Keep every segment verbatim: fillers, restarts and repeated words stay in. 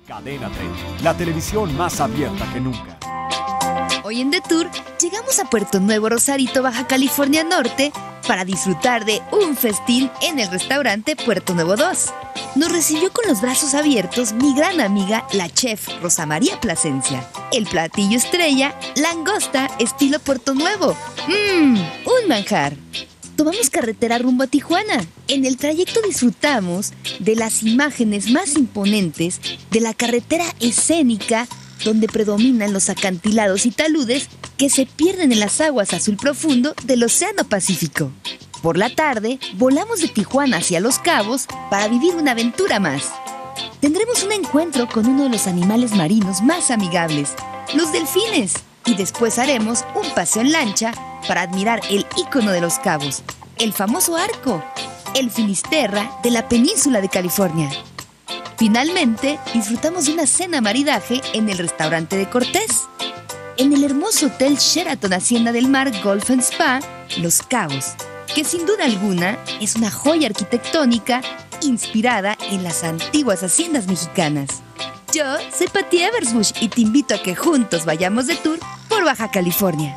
Cadena treinta, la televisión más abierta que nunca. Hoy en Detour llegamos a Puerto Nuevo, Rosarito, Baja California Norte, para disfrutar de un festín en el restaurante Puerto Nuevo dos. Nos recibió con los brazos abiertos mi gran amiga, la chef Rosa María Plasencia. El platillo estrella, langosta estilo Puerto Nuevo. ¡Mmm! ¡Un manjar! Tomamos carretera rumbo a Tijuana. En el trayecto disfrutamos de las imágenes más imponentes de la carretera escénica donde predominan los acantilados y taludes que se pierden en las aguas azul profundo del Océano Pacífico. Por la tarde, volamos de Tijuana hacia Los Cabos para vivir una aventura más. Tendremos un encuentro con uno de los animales marinos más amigables, los delfines, y después haremos un paseo en lancha para admirar el ícono de Los Cabos, el famoso arco, el Finisterra de la península de California. Finalmente, disfrutamos de una cena maridaje en el restaurante de Cortés, en el hermoso hotel Sheraton Hacienda del Mar Golf and Spa, Los Cabos, que sin duda alguna es una joya arquitectónica inspirada en las antiguas haciendas mexicanas. Yo soy Pati Eversbush y te invito a que juntos vayamos de tour por Baja California.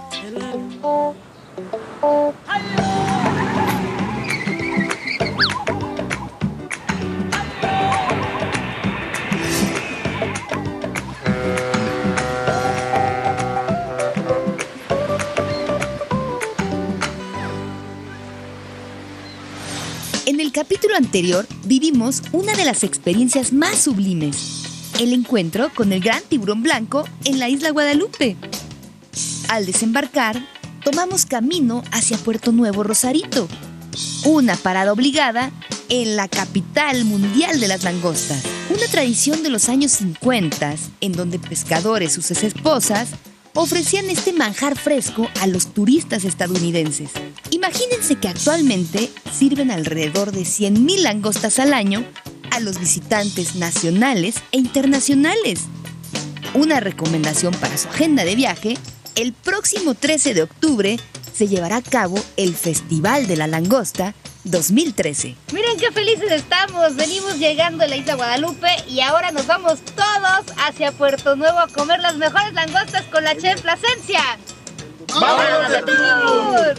En el capítulo anterior vivimos una de las experiencias más sublimes, el encuentro con el gran tiburón blanco en la isla Guadalupe. Al desembarcar, tomamos camino hacia Puerto Nuevo, Rosarito, una parada obligada en la capital mundial de las langostas. Una tradición de los años cincuenta, en donde pescadores y sus esposas ofrecían este manjar fresco a los turistas estadounidenses. Imagínense que actualmente sirven alrededor de cien mil langostas al año a los visitantes nacionales e internacionales. Una recomendación para su agenda de viaje: el próximo trece de octubre se llevará a cabo el Festival de la Langosta dos mil trece. Miren qué felices estamos, venimos llegando a la isla Guadalupe y ahora nos vamos todos hacia Puerto Nuevo a comer las mejores langostas con la chef Plasencia. ¡Vámonos de tour!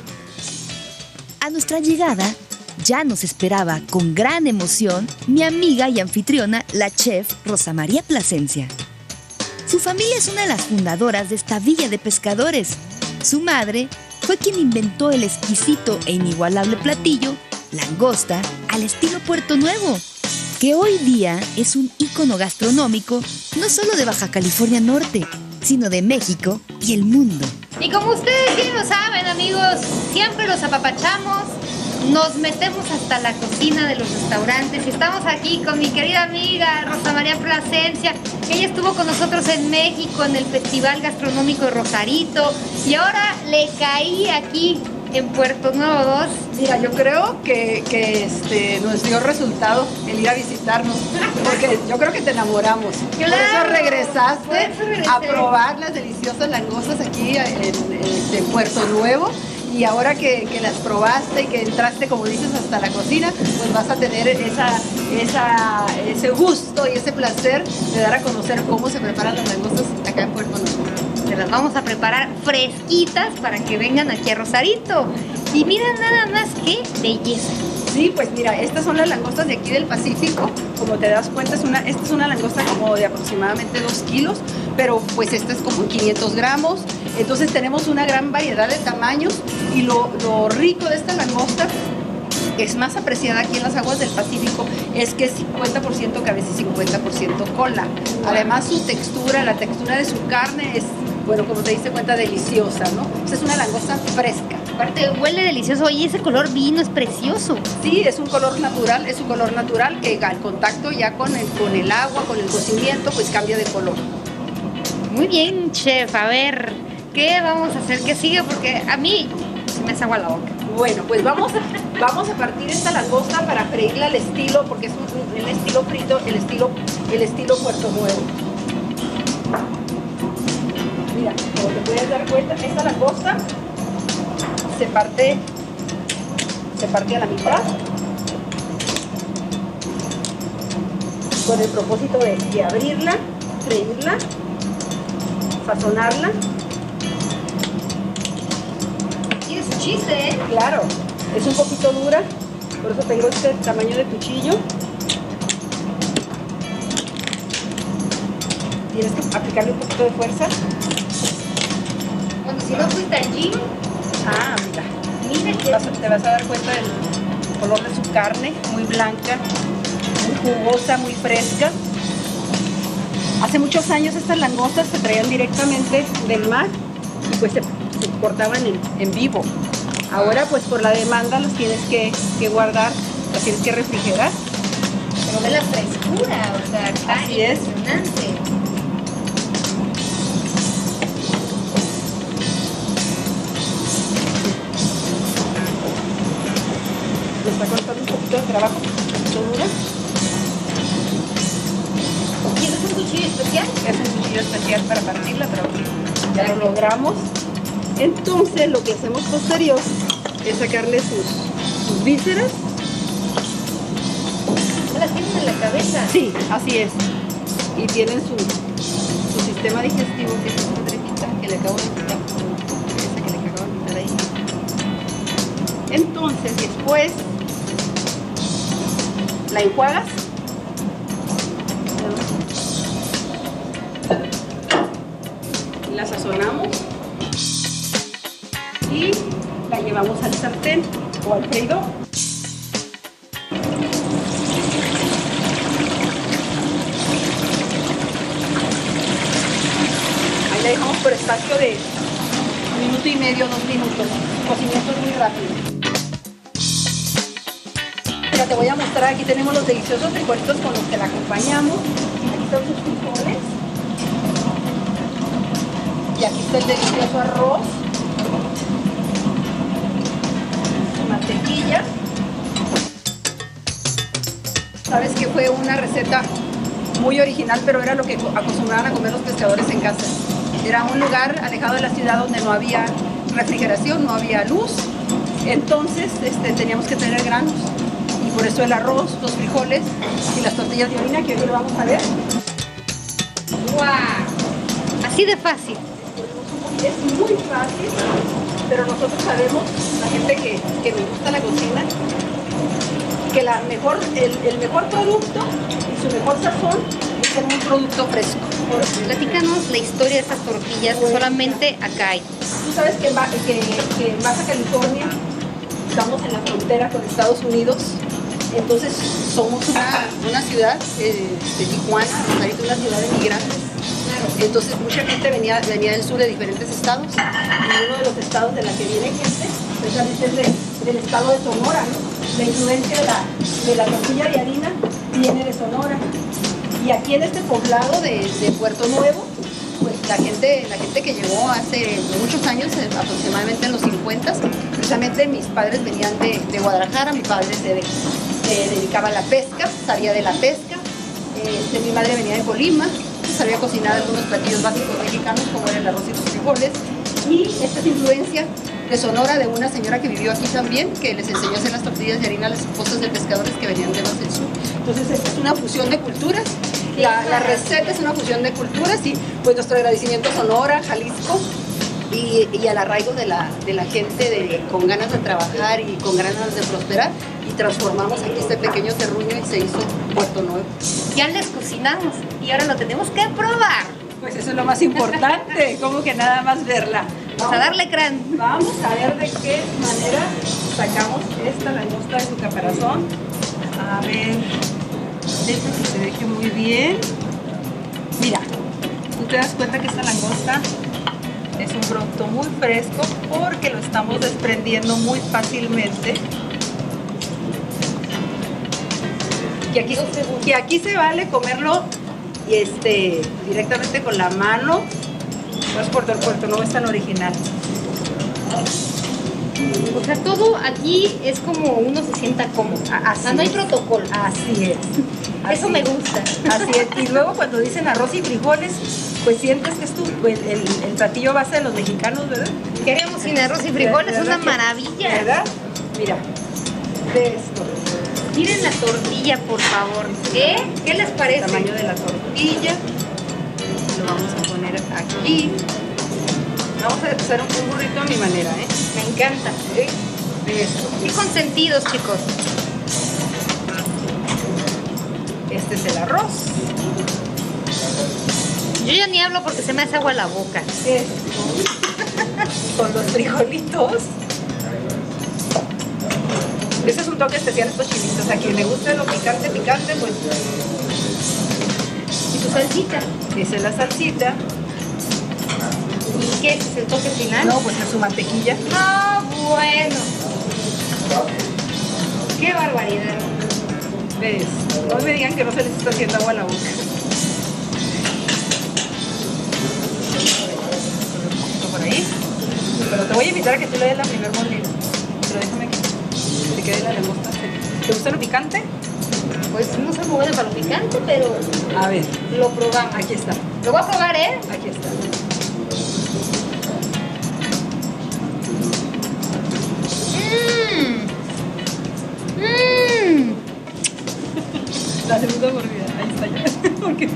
A nuestra llegada ya nos esperaba con gran emoción mi amiga y anfitriona, la chef Rosa María Plasencia. Su familia es una de las fundadoras de esta villa de pescadores. Su madre fue quien inventó el exquisito e inigualable platillo langosta al estilo Puerto Nuevo, que hoy día es un ícono gastronómico no solo de Baja California Norte, sino de México y el mundo. Y como ustedes bien lo saben, amigos, siempre los apapachamos, nos metemos hasta la cocina de los restaurantes y estamos aquí con mi querida amiga Rosa María Plasencia, que ella estuvo con nosotros en México en el Festival Gastronómico de Rosarito y ahora le caí aquí en Puerto Nuevo dos. Mira, yo creo que, que este, nos dio resultado el ir a visitarnos, porque yo creo que te enamoramos. Claro, por eso regresaste por eso regresé. a probar las deliciosas langostas aquí en, en, en Puerto Nuevo. Y ahora que, que las probaste y que entraste, como dices, hasta la cocina, pues vas a tener esa, esa, ese gusto y ese placer de dar a conocer cómo se preparan las langostas acá en Puerto Nuevo. Se las vamos a preparar fresquitas para que vengan aquí a Rosarito. Y mira nada más qué belleza. Sí, pues mira, estas son las langostas de aquí del Pacífico. Como te das cuenta, es una, esta es una langosta como de aproximadamente dos kilos, pero pues esta es como quinientos gramos. Entonces tenemos una gran variedad de tamaños y lo, lo rico de esta langosta, que es más apreciada aquí en las aguas del Pacífico, es que es cincuenta por ciento cabeza y cincuenta por ciento cola. Además, su textura, la textura de su carne es, bueno, como te diste cuenta, deliciosa, ¿no? O sea, es una langosta fresca. Aparte, huele delicioso. Oye, ese color vino es precioso. Sí, es un color natural, es un color natural que al contacto ya con el, con el agua, con el cocimiento, pues cambia de color. Muy bien, chef. A ver, ¿qué vamos a hacer? ¿Qué sigue? Porque a mí se me hace agua la boca. Bueno, pues vamos, vamos a partir esta langosta para freírla al estilo, porque es un, el estilo frito, el estilo, el estilo Puerto Nuevo. Mira, como te puedes dar cuenta, esta langosta se parte, se parte a la mitad. con el propósito de, de abrirla, freírla, sazonarla. Tiene su chiste, ¿eh? Claro, es un poquito dura, por eso tengo este tamaño de cuchillo. Tienes que aplicarle un poquito de fuerza. Bueno, si no fuiste al gym, Ah, mira. mira que... Vas a- te vas a dar cuenta del color de su carne, muy blanca, muy jugosa, muy fresca. Hace muchos años estas langostas se traían directamente del mar y pues se, se cortaban en, en vivo. Ahora pues por la demanda las tienes que, que guardar, las tienes que refrigerar. Pero ve la frescura, o sea, está Así es. impresionante. Me está costando un poquito de trabajo, un poquito dura. ¿Y eso es un cuchillo especial? Es un cuchillo especial para partirla, pero ya lo logramos. Entonces lo que hacemos posterior es sacarle sus, sus vísceras. ¿No las tienen en la cabeza? Sí, así es. Y tienen su, su sistema digestivo, que es esta trepita que le acabo de quitar, esa que le acabo de quitar ahí. Entonces, después la enjuagas. La sazonamos y la llevamos al sartén o al freidor. Ahí la dejamos por espacio de un minuto y medio, dos minutos. El cocimiento es muy rápido. Mira, te voy a mostrar, aquí tenemos los deliciosos frijolitos con los que la acompañamos. Aquí están sus frijoles. Y aquí está el delicioso arroz. Su mantequilla. Sabes que fue una receta muy original, pero era lo que acostumbraban a comer los pescadores en casa. Era un lugar alejado de la ciudad donde no había refrigeración, no había luz. Entonces este, teníamos que tener granos. Y por eso el arroz, los frijoles y las tortillas de harina, que hoy lo vamos a ver. ¡Guau! Así de fácil. Es muy fácil, pero nosotros sabemos, la gente que, que nos gusta la cocina, que la mejor, el, el mejor producto y su mejor sazón es tener un producto fresco. Platícanos la historia de estas tortillas, Bueno, solamente acá hay. Tú sabes que en, Ba- que, que en Baja California estamos en la frontera con Estados Unidos, entonces somos una, una ciudad eh, de Tijuana, Rosarito, una ciudad de migrantes. Entonces mucha gente venía, venía del sur de diferentes estados y uno de los estados de la que viene gente precisamente es de- del estado de Sonora, ¿no? La influencia de la, de la tortilla de harina viene de Sonora. Y aquí en este poblado de, de Puerto Nuevo, pues la gente, la gente que llegó hace muchos años, eh, aproximadamente en los cincuenta, precisamente mis padres venían de, de Guadalajara, mi padre se, de- se dedicaba a la pesca, sabía de la pesca, este, mi madre venía de Colima, sabía cocinar algunos platillos básicos mexicanos como era el arroz y los frijoles, y esta es influencia de Sonora de una señora que vivió aquí también, que les enseñó a hacer las tortillas de harina a las esposas de pescadores que venían de más del sur. Entonces esta es una fusión de culturas, la, la receta es una fusión de culturas y pues nuestro agradecimiento a Sonora, Jalisco y, y al arraigo de la, de la gente de, con ganas de trabajar y con ganas de prosperar, y transformamos aquí este pequeño terruño y se hizo Puerto Nuevo. Ya les cocinamos y ahora lo tenemos que probar. Pues eso es lo más importante, como que nada más verla. Vamos a darle crán. Vamos a ver de qué manera sacamos esta langosta de su caparazón. A ver, deja que se deje muy bien. Mira, tú te das cuenta que esta langosta es un producto muy fresco porque lo estamos desprendiendo muy fácilmente. Y aquí, y aquí se vale comerlo y este, directamente con la mano. Pues Puerto, Puerto Nuevo es tan original. O sea, todo aquí es como uno se sienta cómodo. A- así O sea, no hay es. protocolo. Así es. Eso Así me es. gusta. Así es. Y luego cuando dicen arroz y frijoles, pues sientes que es tu, pues, el, el platillo base de los mexicanos, ¿verdad? Queremos sin arroz y frijoles, es una ¿Verdad que- maravilla. ¿Verdad? Mira, de esto. Miren la tortilla, por favor. ¿Eh? ¿Qué les parece? El tamaño de la tortilla. Lo vamos a poner aquí. Vamos a hacer un burrito a mi manera, ¿eh? Me encanta. ¿Sí? Eso. Qué consentidos, chicos. Este es el arroz. Yo ya ni hablo porque se me hace agua la boca. Esto. Con los frijolitos. Ese es un toque especial, estos chilitos. A quien le guste lo picante, picante, pues. ¿Y tu salsita? Esa es la salsita. ¿Y qué es el toque final? No, pues es su mantequilla. Ah, bueno. Qué barbaridad. ¿Ves? No me digan que no se les está haciendo agua a la boca. Por ahí. Pero te voy a invitar a que tú le des la primer mordida. Pero déjame que te quede la langosta. ¿Te gusta lo picante? Pues no soy muy buena para lo picante, pero A ver, lo probamos. aquí está. Lo voy a probar, ¿eh? Aquí está. Mmm. Mmm. La segunda mordida. Ahí está ya. Porque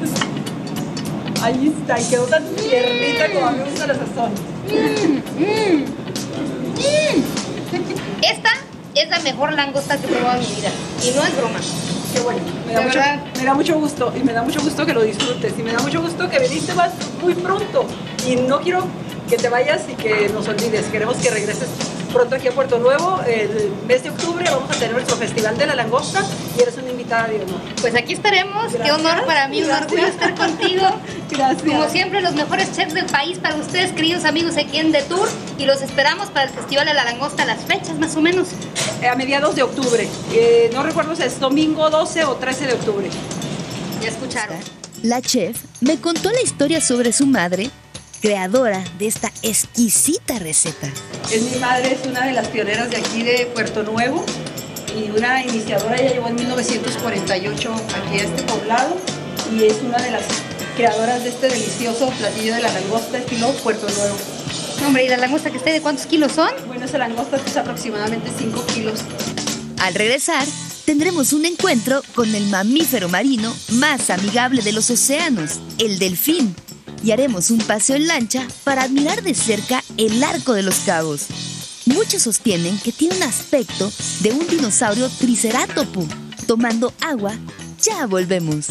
ahí está. Y quedó tan tiernita como a mí me gusta la sazón. Mm, mm, mm. Esta es la mejor langosta que he probado en mi vida. Y no es broma. Qué bueno. Me da, De mucho, verdad. me da mucho gusto. Y me da mucho gusto que lo disfrutes. Y me da mucho gusto que viniste más muy pronto. Y no quiero que te vayas y que nos olvides. Queremos que regreses pronto aquí a Puerto Nuevo. El mes de octubre vamos a tener nuestro Festival de la Langosta y eres una invitada de honor. Pues aquí estaremos. Qué Gracias. honor para mí, un Gracias. orgullo estar contigo. Gracias. Como siempre, los mejores chefs del país para ustedes, queridos amigos aquí en The Tour. Y los esperamos para el Festival de la Langosta, las fechas más o menos. Eh, a mediados de octubre. Eh, no recuerdo si es domingo doce o trece de octubre. Ya escucharon. La chef me contó la historia sobre su madre, creadora de esta exquisita receta. Es mi madre, es una de las pioneras de aquí de Puerto Nuevo y una iniciadora. Ella llegó en mil novecientos cuarenta y ocho aquí a este poblado y es una de las creadoras de este delicioso platillo de la langosta estilo Puerto Nuevo. Hombre, ¿y la langosta que esté de cuántos kilos son? Bueno, esa langosta es aproximadamente cinco kilos. Al regresar, tendremos un encuentro con el mamífero marino más amigable de los océanos, el delfín, y haremos un paseo en lancha para admirar de cerca el Arco de los Cabos. Muchos sostienen que tiene un aspecto de un dinosaurio tricerátopo. Tomando agua, ya volvemos.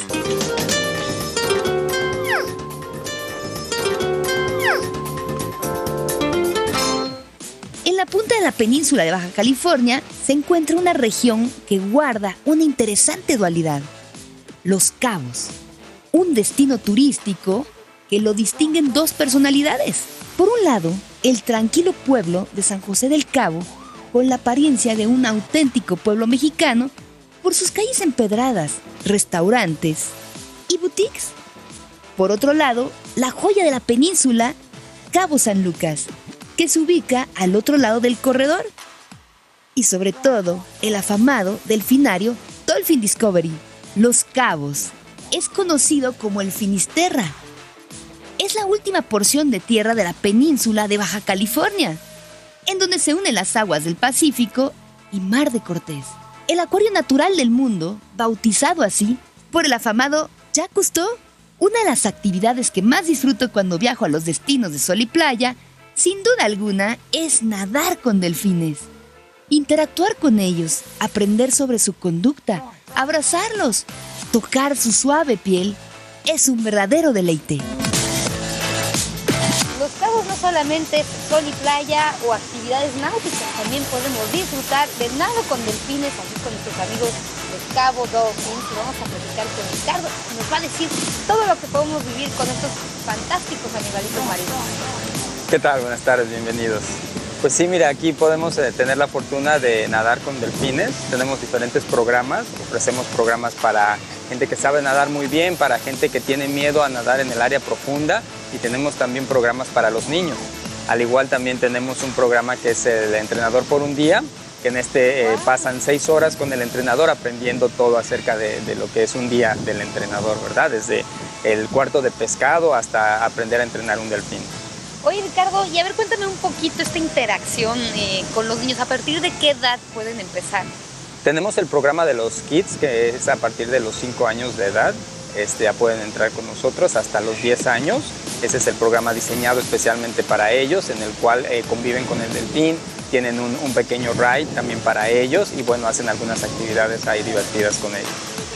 En la punta de la península de Baja California se encuentra una región que guarda una interesante dualidad. Los Cabos, un destino turístico que lo distinguen dos personalidades. Por un lado, el tranquilo pueblo de San José del Cabo, con la apariencia de un auténtico pueblo mexicano, por sus calles empedradas, restaurantes y boutiques. Por otro lado, la joya de la península, Cabo San Lucas, que se ubica al otro lado del corredor. Y sobre todo, el afamado delfinario Dolphin Discovery. Los Cabos es conocido como el Finisterra. Es la última porción de tierra de la península de Baja California, en donde se unen las aguas del Pacífico y Mar de Cortés. El acuario natural del mundo, bautizado así por el afamado Jacques Cousteau. Una de las actividades que más disfruto cuando viajo a los destinos de sol y playa, sin duda alguna, es nadar con delfines. Interactuar con ellos, aprender sobre su conducta, abrazarlos, tocar su suave piel, es un verdadero deleite. Los Cabos no solamente es sol y playa o actividades náuticas, también podemos disfrutar de nado con delfines, aquí con nuestros amigos de Cabo Dolphins. Y vamos a platicar con Ricardo, que nos va a decir todo lo que podemos vivir con estos fantásticos animalitos marinos. ¿Qué tal? Buenas tardes, bienvenidos. Pues sí, mira, aquí podemos eh, tener la fortuna de nadar con delfines. Tenemos diferentes programas, ofrecemos programas para gente que sabe nadar muy bien, para gente que tiene miedo a nadar en el área profunda, y tenemos también programas para los niños. Al igual también tenemos un programa que es el entrenador por un día, que en este eh, pasan seis horas con el entrenador aprendiendo todo acerca de, de lo que es un día del entrenador, ¿verdad? Desde el cuarto de pescado hasta aprender a entrenar un delfín. Oye, Ricardo, y a ver, cuéntame un poquito esta interacción eh, con los niños. ¿A partir de qué edad pueden empezar? Tenemos el programa de los kids, que es a partir de los cinco años de edad. Este, ya pueden entrar con nosotros hasta los diez años. Ese es el programa diseñado especialmente para ellos, en el cual eh, conviven con el delfín, tienen un, un pequeño ride también para ellos y bueno, hacen algunas actividades ahí divertidas con ellos.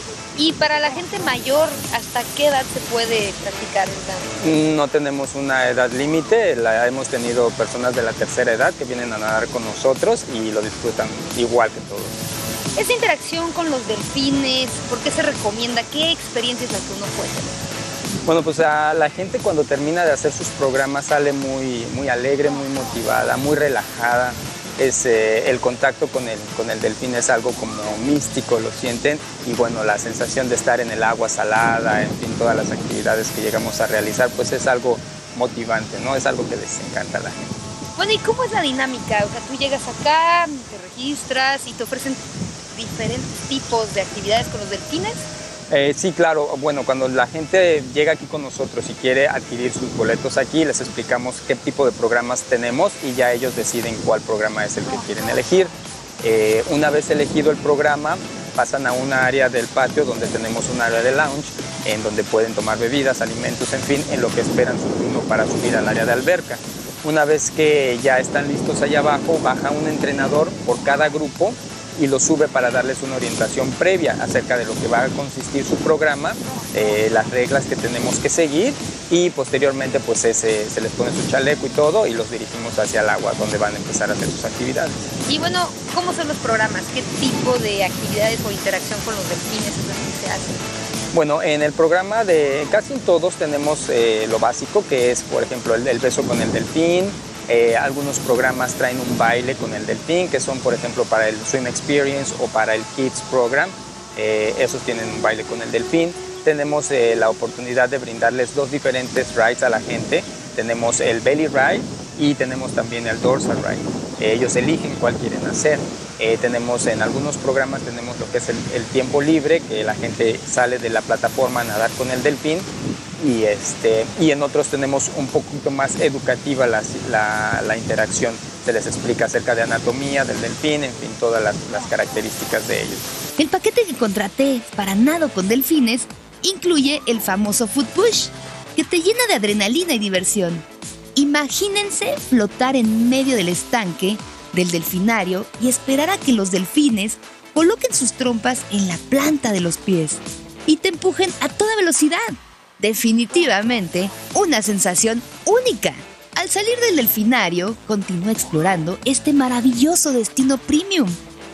Y para la gente mayor, ¿hasta qué edad se puede practicar el nado? No tenemos una edad límite, la, hemos tenido personas de la tercera edad que vienen a nadar con nosotros y lo disfrutan igual que todos. Esa interacción con los delfines, ¿por qué se recomienda? ¿Qué experiencia es la que uno puede tener? Bueno, pues a la gente cuando termina de hacer sus programas sale muy, muy alegre, muy motivada, muy relajada. Es, eh, el contacto con el, con el delfín es algo como místico, lo sienten, y bueno, la sensación de estar en el agua salada, en fin, todas las actividades que llegamos a realizar, pues es algo motivante, ¿no? Es algo que les encanta a la gente. Bueno, ¿y cómo es la dinámica? O sea, tú llegas acá, te registras y te ofrecen diferentes tipos de actividades con los delfines. Eh, sí, claro. Bueno, cuando la gente llega aquí con nosotros y quiere adquirir sus boletos aquí, les explicamos qué tipo de programas tenemos y ya ellos deciden cuál programa es el que quieren elegir. Eh, una vez elegido el programa, pasan a una área del patio donde tenemos un área de lounge, en donde pueden tomar bebidas, alimentos, en fin, en lo que esperan su turno para subir al área de alberca. Una vez que ya están listos allá abajo, baja un entrenador por cada grupo y lo sube para darles una orientación previa acerca de lo que va a consistir su programa, eh, las reglas que tenemos que seguir y posteriormente pues ese, se les pone su chaleco y todo y los dirigimos hacia el agua donde van a empezar a hacer sus actividades. Y bueno, ¿cómo son los programas? ¿Qué tipo de actividades o interacción con los delfines es lo que se hace? Bueno, en el programa de casi todos tenemos eh, lo básico, que es por ejemplo el, el beso con el delfín. Eh, algunos programas traen un baile con el delfín, que son por ejemplo para el Swim Experience o para el Kids Program. Eh, esos tienen un baile con el delfín. Tenemos eh, la oportunidad de brindarles dos diferentes rides a la gente. Tenemos el Belly Ride y tenemos también el Dorsal Ride. Eh, ellos eligen cuál quieren hacer. Eh, tenemos en algunos programas tenemos lo que es el, el tiempo libre, que la gente sale de la plataforma a nadar con el delfín. Y, este, y en otros tenemos un poquito más educativa la, la, la interacción. Se les explica acerca de anatomía del delfín, en fin, todas las, las características de ellos. El paquete que contraté para nado con delfines incluye el famoso Foot Push, que te llena de adrenalina y diversión. Imagínense flotar en medio del estanque del delfinario y esperar a que los delfines coloquen sus trompas en la planta de los pies y te empujen a toda velocidad. Definitivamente una sensación única. Al salir del delfinario, continué explorando este maravilloso destino premium.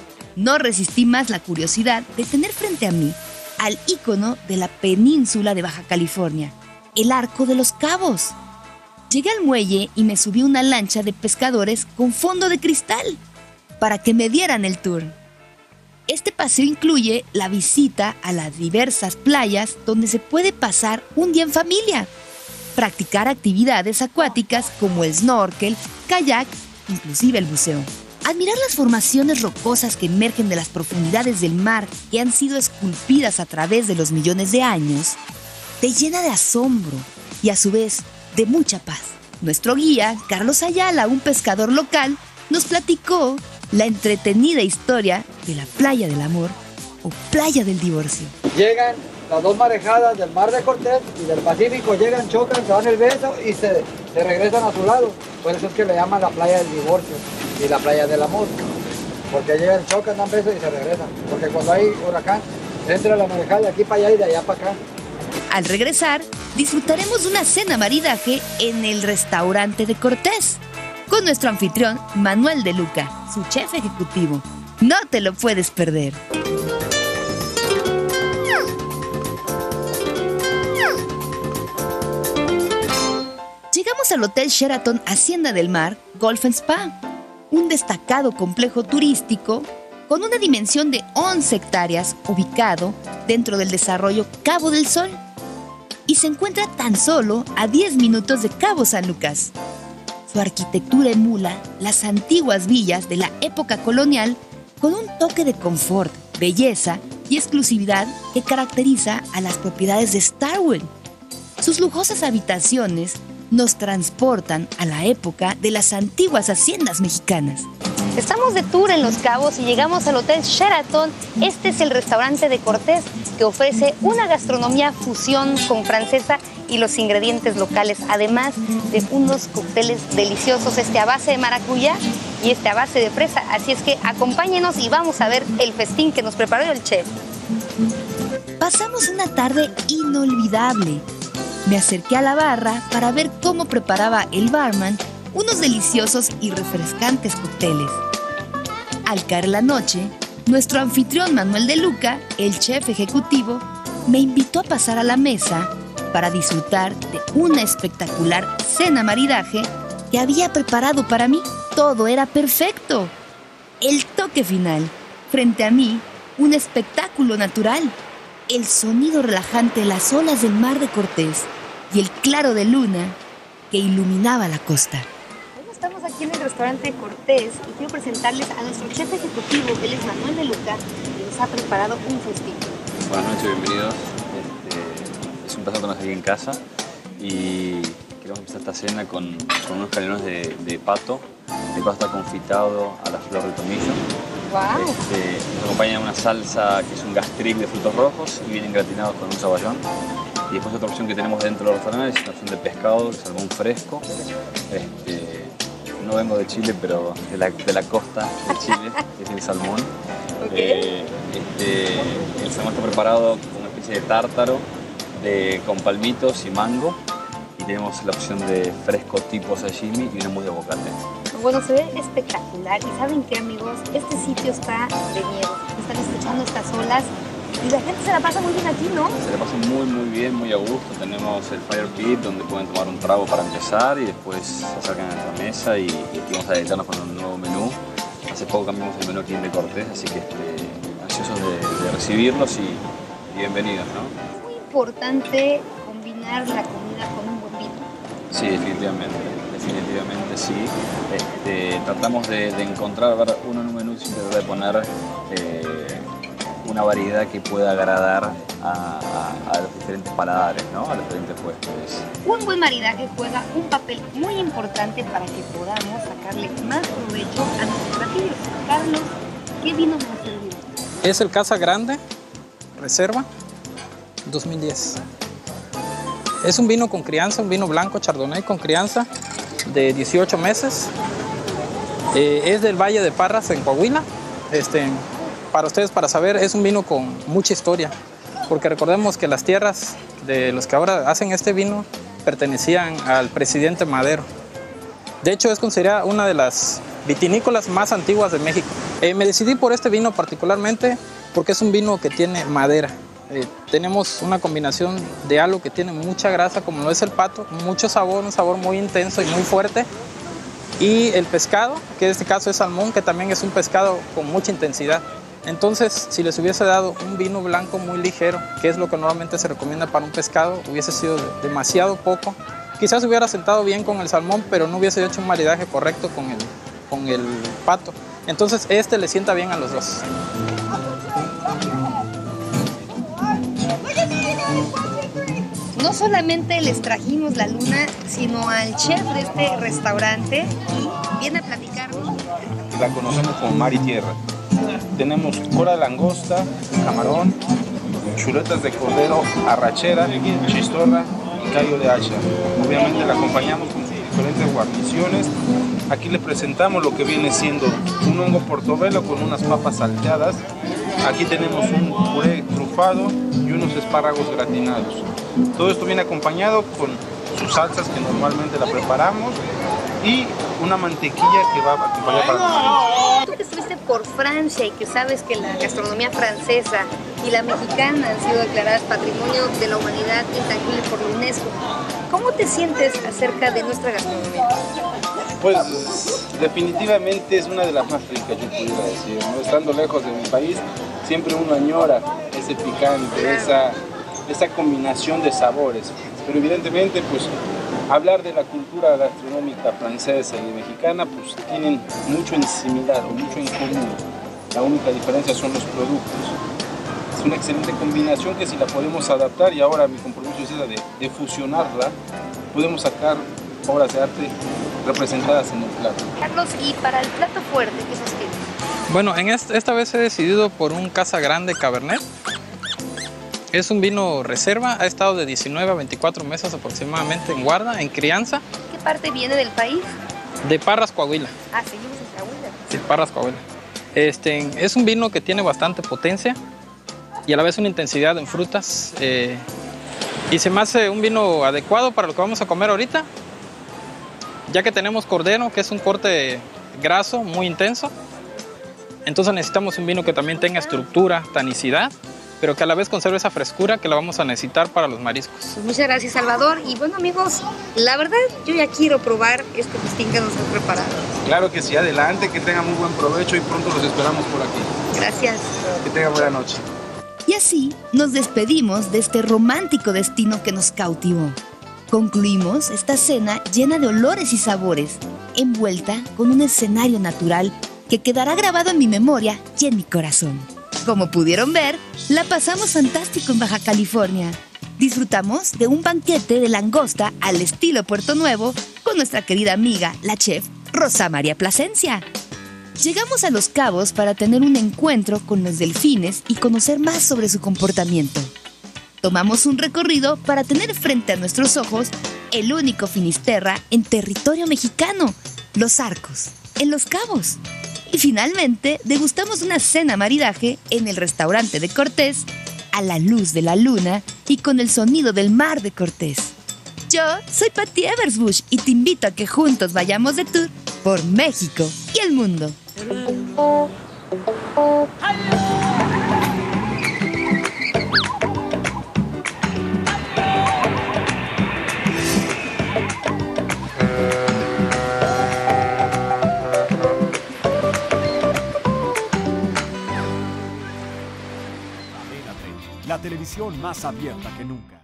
No resistí más la curiosidad de tener frente a mí al ícono de la península de Baja California, el Arco de los Cabos. Llegué al muelle y me subí a una lancha de pescadores con fondo de cristal para que me dieran el tour. Este paseo incluye la visita a las diversas playas donde se puede pasar un día en familia, practicar actividades acuáticas como el snorkel, kayak, inclusive el buceo. Admirar las formaciones rocosas que emergen de las profundidades del mar que han sido esculpidas a través de los millones de años, te llena de asombro y a su vez de mucha paz. Nuestro guía, Carlos Ayala, un pescador local, nos platicó la entretenida historia de la Playa del Amor o Playa del Divorcio. Llegan las dos marejadas del Mar de Cortés y del Pacífico, llegan, chocan, se dan el beso y se, se regresan a su lado. Por eso es que le llaman la Playa del Divorcio y la Playa del Amor. Porque llegan, chocan, dan besos y se regresan. Porque cuando hay huracán, entra la marejada de aquí para allá y de allá para acá. Al regresar, disfrutaremos de una cena maridaje en el restaurante de Cortés, con nuestro anfitrión Manuel de Luca, su chef ejecutivo. No te lo puedes perder. Llegamos al Hotel Sheraton Hacienda del Mar Golf and Spa, un destacado complejo turístico con una dimensión de once hectáreas ubicado dentro del desarrollo Cabo del Sol y se encuentra tan solo a diez minutos de Cabo San Lucas. Su arquitectura emula las antiguas villas de la época colonial con un toque de confort, belleza y exclusividad que caracteriza a las propiedades de Starwood. Sus lujosas habitaciones nos transportan a la época de las antiguas haciendas mexicanas. Estamos de tour en Los Cabos y llegamos al Hotel Sheraton. Este es el restaurante de Cortés que ofrece una gastronomía fusión con francesa y los ingredientes locales, además de unos cócteles deliciosos, este a base de maracuyá y este a base de fresa. Así es que acompáñenos y vamos a ver el festín que nos preparó el chef. Pasamos una tarde inolvidable. Me acerqué a la barra para ver cómo preparaba el barman unos deliciosos y refrescantes cócteles. Al caer la noche, nuestro anfitrión Manuel de Luca, el chef ejecutivo, me invitó a pasar a la mesa para disfrutar de una espectacular cena maridaje que había preparado para mí. Todo era perfecto. El toque final, frente a mí, un espectáculo natural, el sonido relajante de las olas del mar de Cortés y el claro de luna que iluminaba la costa. Estamos aquí en el restaurante Cortés y quiero presentarles a nuestro chef ejecutivo, él es Manuel de Luca, que nos ha preparado un festín. Buenas noches, bienvenidos. Este, es un placer tenernos aquí en casa y queremos empezar esta cena con, con unos canelones de, de pato. El pato está confitado a la flor de tomillo. Wow. Este, nos acompaña una salsa que es un gastric de frutos rojos y vienen gratinados con un saballón. Y después otra opción que tenemos dentro del restaurante es una opción de pescado, de salmón fresco. Este, no vengo de Chile, pero de la, de la costa de Chile, que es el salmón. Okay. Eh, este, el salmón está preparado con una especie de tártaro de, con palmitos y mango. Y tenemos la opción de fresco tipo sashimi y una mousse de aguacate. Bueno, se ve espectacular. Y ¿saben qué, amigos? Este sitio está de miedo. Están escuchando estas olas y la gente se la pasa muy bien aquí, ¿no? Se la pasa muy, muy bien, muy a gusto. Tenemos el Fire Pit, donde pueden tomar un trago para empezar y después se acercan a nuestra mesa y, y vamos a deleitarnos con un nuevo menú. Hace poco cambiamos el menú aquí en de Cortés, así que este, ansiosos de, de recibirlos y, y bienvenidos, ¿no? Es muy importante combinar la comida con un buen vino. Sí, definitivamente, definitivamente sí. Este, tratamos de, de encontrar, ver, uno en un menú siempre de poner eh, una variedad que pueda agradar a, a, a los diferentes paladares, ¿no? A los diferentes huéspedes. Un buen maridaje juega un papel muy importante para que podamos sacarle más provecho a nuestros platillos. Carlos, ¿qué vino nos ha servido? Es el Casa Grande Reserva dos mil diez. Es un vino con crianza, un vino blanco chardonnay con crianza de dieciocho meses. Eh, es del Valle de Parras en Coahuila. Este, para ustedes, para saber, es un vino con mucha historia, porque recordemos que las tierras de los que ahora hacen este vino pertenecían al presidente Madero. De hecho, es considerada una de las vitinícolas más antiguas de México. Eh, me decidí por este vino particularmente porque es un vino que tiene madera. Eh, tenemos una combinación de algo que tiene mucha grasa, como lo es el pato, mucho sabor, un sabor muy intenso y muy fuerte. Y el pescado, que en este caso es salmón, que también es un pescado con mucha intensidad. Entonces, si les hubiese dado un vino blanco muy ligero, que es lo que normalmente se recomienda para un pescado, hubiese sido demasiado poco. Quizás hubiera sentado bien con el salmón, pero no hubiese hecho un maridaje correcto con el, con el pato. Entonces, este le sienta bien a los dos. No solamente les trajimos la luna, sino al chef de este restaurante y viene a platicarnos. La conocemos como mar y tierra. Tenemos cora de langosta, camarón, chuletas de cordero, arrachera, chistorra y callo de hacha. Obviamente la acompañamos con sus diferentes guarniciones. Aquí le presentamos lo que viene siendo un hongo portobelo con unas papas salteadas. Aquí tenemos un puré trufado y unos espárragos gratinados. Todo esto viene acompañado con sus salsas que normalmente la preparamos y una mantequilla que va a acompañar para el Tú que estuviste por Francia y que sabes que la gastronomía francesa y la mexicana han sido declaradas Patrimonio de la Humanidad Intangible por la UNESCO, ¿cómo te sientes acerca de nuestra gastronomía? Pues definitivamente es una de las más ricas, yo pudiera decir, ¿no? Estando lejos de mi país, siempre uno añora ese picante, esa, esa combinación de sabores. Pero evidentemente, pues, hablar de la cultura gastronómica francesa y mexicana, pues tienen mucho en similar o mucho en común. La única diferencia son los productos. Es una excelente combinación que si la podemos adaptar, y ahora mi compromiso es esa de, de fusionarla, podemos sacar obras de arte representadas en el plato. Carlos, y para el plato fuerte, ¿qué nos tienes? Bueno, en este, esta vez he decidido por un Casa Grande Cabernet. Es un vino reserva, ha estado de diecinueve a veinticuatro meses aproximadamente en guarda, en crianza. ¿Qué parte viene del país? De Parras, Coahuila. Ah, seguimos en Coahuila. Sí, Parras, Coahuila. Este, es un vino que tiene bastante potencia y a la vez una intensidad en frutas. Eh, y se me hace un vino adecuado para lo que vamos a comer ahorita, ya que tenemos cordero, que es un corte graso, muy intenso. Entonces necesitamos un vino que también tenga estructura, tanicidad, pero que a la vez conserve esa frescura que la vamos a necesitar para los mariscos. Pues muchas gracias, Salvador. Y bueno, amigos, la verdad yo ya quiero probar este festín que nos han preparado. Claro que sí, adelante, que tengan muy buen provecho y pronto los esperamos por aquí. Gracias. Que tengan buena noche. Y así nos despedimos de este romántico destino que nos cautivó. Concluimos esta cena llena de olores y sabores, envuelta con un escenario natural que quedará grabado en mi memoria y en mi corazón. Como pudieron ver, la pasamos fantástico en Baja California. Disfrutamos de un banquete de langosta al estilo Puerto Nuevo con nuestra querida amiga, la chef Rosa María Plasencia. Llegamos a Los Cabos para tener un encuentro con los delfines y conocer más sobre su comportamiento. Tomamos un recorrido para tener frente a nuestros ojos el único Finisterra en territorio mexicano, Los Arcos, en Los Cabos. Y finalmente, degustamos una cena maridaje en el restaurante de Cortés, a la luz de la luna y con el sonido del mar de Cortés. Yo soy Patti Eversbush y te invito a que juntos vayamos de tour por México y el mundo. La televisión más abierta que nunca.